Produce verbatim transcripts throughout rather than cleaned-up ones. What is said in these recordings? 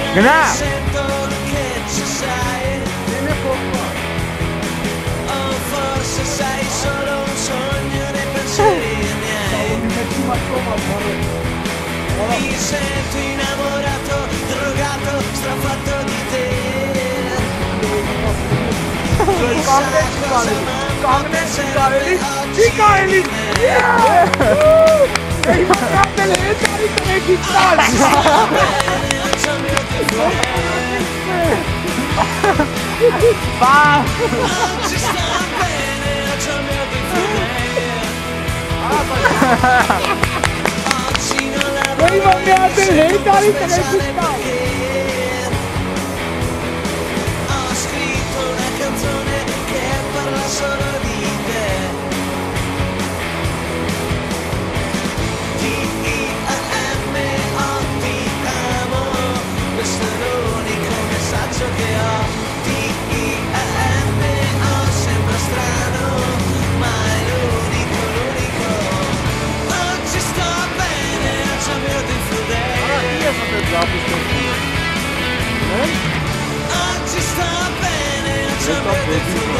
Genau. Sento che ci sei. O forse sei solo un sogno dei pensieri miei. Mi sento innamorato, drogato, strafatto di te. Chissà cosa mamma penserebbe oggi di me. Ej, naprawdę legendarny to jaki stal! Pa! Oggi sta bene, c'ho il mio oggi non la Ej, naprawdę legendarny to jaki stal! Ho scritto una canzone che parla solo di te. T I A M O ti amo, questo è l'unico messaggio che ho. T I A M O sembra strano, ma è l'unico, l'unico. Oggi sto bene, c'ho il mio Oggi sto bene, c'ho il mio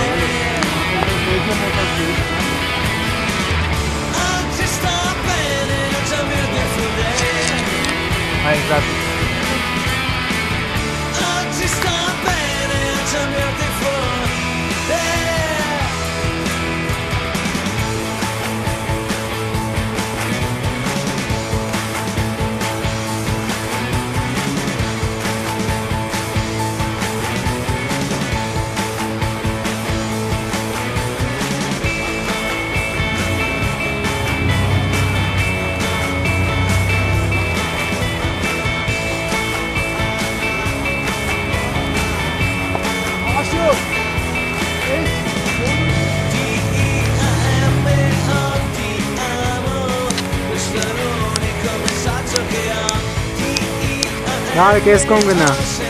Oggi sto bene, c'ho il mio Ah, esatto. Oggi sto bene, c'ho il mio Nada que es con gana.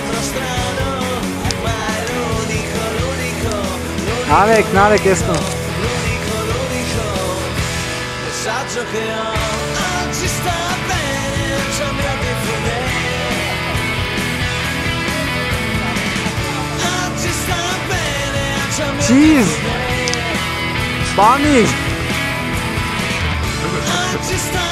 Nada, nada que es con. L'unico, l'unico messaggio che ho. Oggi sta bene, c'ho il mio Oggi sta bene, c'ho il mio Cheese! Spanish! Oggi sta